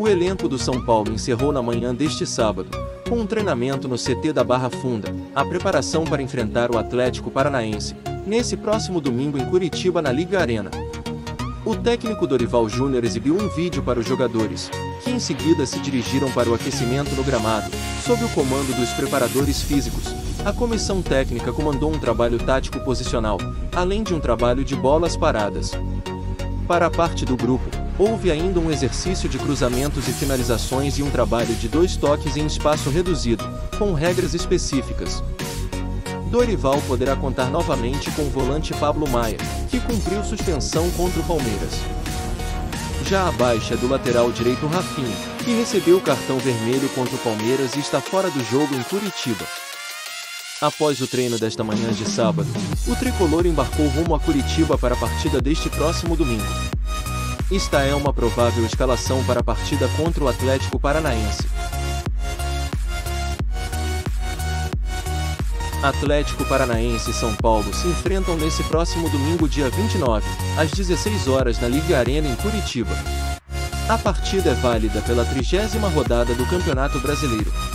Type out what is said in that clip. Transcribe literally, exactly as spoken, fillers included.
O elenco do São Paulo encerrou na manhã deste sábado, com um treinamento no C T da Barra Funda, a preparação para enfrentar o Atlético Paranaense, nesse próximo domingo em Curitiba na Liga Arena. O técnico Dorival Júnior exibiu um vídeo para os jogadores, que em seguida se dirigiram para o aquecimento no gramado, sob o comando dos preparadores físicos. A comissão técnica comandou um trabalho tático posicional, além de um trabalho de bolas paradas. Para a parte do grupo, houve ainda um exercício de cruzamentos e finalizações e um trabalho de dois toques em espaço reduzido, com regras específicas. Dorival poderá contar novamente com o volante Pablo Maia, que cumpriu suspensão contra o Palmeiras. Já a baixa é do lateral direito Rafinha, que recebeu o cartão vermelho contra o Palmeiras e está fora do jogo em Curitiba. Após o treino desta manhã de sábado, o tricolor embarcou rumo a Curitiba para a partida deste próximo domingo. Esta é uma provável escalação para a partida contra o Atlético Paranaense. Atlético Paranaense e São Paulo se enfrentam nesse próximo domingo, dia vinte e nove, às dezesseis horas na Liga Arena em Curitiba. A partida é válida pela trigésima rodada do Campeonato Brasileiro.